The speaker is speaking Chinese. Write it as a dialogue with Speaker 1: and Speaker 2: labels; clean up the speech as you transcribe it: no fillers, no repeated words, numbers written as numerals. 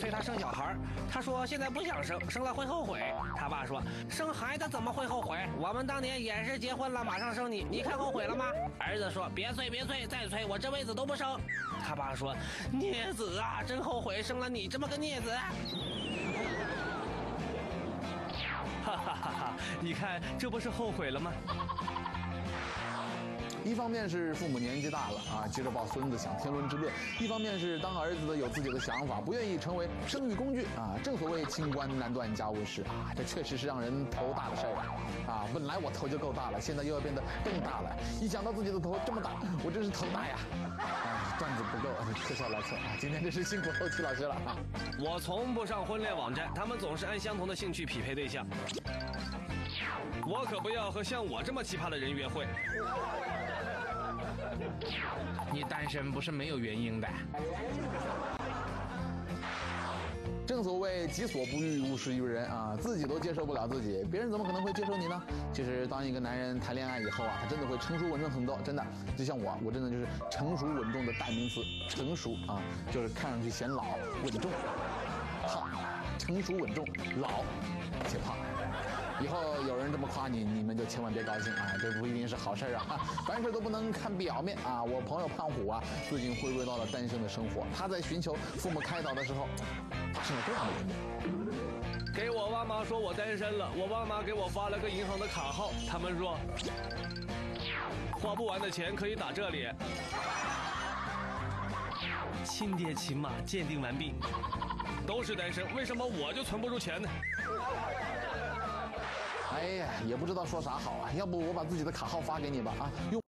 Speaker 1: 催他生小孩。他说现在不想生，生了会后悔。他爸说生孩子怎么会后悔？我们当年也是结婚了马上生你，你看后悔了吗？儿子说别催，再催我这辈子都不生。他爸说孽子啊，真后悔生了你这么个孽子。
Speaker 2: 哈哈哈哈！你看这不是后悔了吗？
Speaker 3: 一方面是父母年纪大了啊，急着抱孙子享天伦之乐；一方面是当儿子的有自己的想法，不愿意成为生育工具啊。正所谓清官难断家务事啊，这确实是让人头大的事儿啊。本来我头就够大了，现在又要变得更大了。一想到自己的头这么大，我真是头大呀！啊，段子不够，特效来凑啊！今天真是辛苦后期老师了啊！
Speaker 2: 我从不上婚恋网站，他们总是按相同的兴趣匹配对象。我可不要和像我这么奇葩的人约会。
Speaker 4: 你单身不是没有原因的。
Speaker 3: 正所谓己所不欲，勿施于人啊，自己都接受不了自己，别人怎么可能会接受你呢？其实，当一个男人谈恋爱以后啊，他真的会成熟稳重很多，真的。就像我真的就是成熟稳重的代名词，成熟啊，就是看上去显老，稳重，胖，成熟稳重，老且胖。以后有人这么夸你，你们就千万别高兴啊，这不一定是好事啊。凡事都不能看表面啊。我朋友胖虎啊，最近回归到了单身的生活。他在寻求父母开导的时候，发生了这样的一幕。
Speaker 2: 给我爸妈说我单身了，我爸妈给我发了个银行的卡号，他们说花不完的钱可以打这里。亲爹亲妈鉴定完毕，都是单身，为什么我就存不住钱呢？
Speaker 3: 哎呀，也不知道说啥好啊，要不我把自己的卡号发给你吧啊，用。